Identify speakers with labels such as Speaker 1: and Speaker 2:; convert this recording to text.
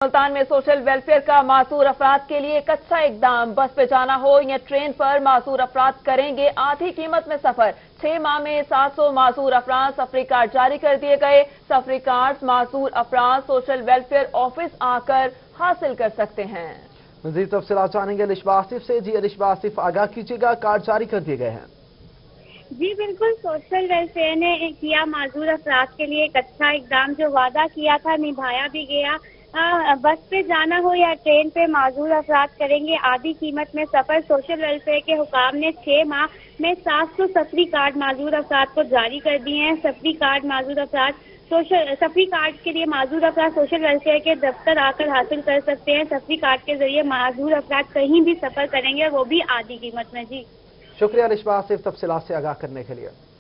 Speaker 1: मुल्तान में social welfare का मासूर अफराद के लिए एक अच्छा इकदाम। बस पे जाना हो या ट्रेन पर, मासूर अफराद करेंगे आधी कीमत में सफर। 6 माह में 700 मासूर अफराद सफरी कार्ड जारी कर दिए गए। सफरी कार्ड मासूर अफराद सोशल वेलफेयर ऑफिस आकर हासिल कर सकते हैं।
Speaker 2: मज़ीद तफसीलात जानेंगे अलिशबा आसिफ से। जी अलिशबा आसिफ, आगाह कीजिएगा, कार्ड जारी कर दिए गए हैं।
Speaker 3: जी बिल्कुल, सोशल वेलफेयर ने किया माजूर अफराद के लिए एक अच्छा इकदाम। जो वादा किया था निभाया भी गया। बस पे जाना हो या ट्रेन पे, माजूर अफराद करेंगे आधी कीमत में सफर। सोशल वेलफेयर के हुकाम ने 6 माह में 700 सफरी कार्ड माजूर अफराद को जारी कर दिए हैं। सफरी कार्ड माजूर अफराद सफरी कार्ड के लिए माजूर अफराद सोशल वेलफेयर के दफ्तर आकर हासिल कर सकते हैं। सफरी कार्ड के जरिए माजूर अफराद कहीं भी सफर करेंगे, वो भी आधी कीमत में। जी
Speaker 2: शुक्रिया अलिशबा आसिफ, तफसीलात से आगाह करने के लिए।